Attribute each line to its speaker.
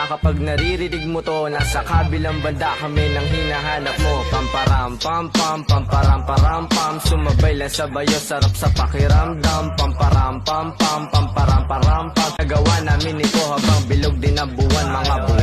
Speaker 1: Kapag naririnig mo to, nasa kabilang banda kami nang hinahanap mo. Pamparam pam pam, pamparam param pam, sumabay lang sa bayo, sarap sa pakiramdam. Pamparam pam pam, pamparam param pam, nagawa namin ito habang bilog din ang buwan. Mga buwan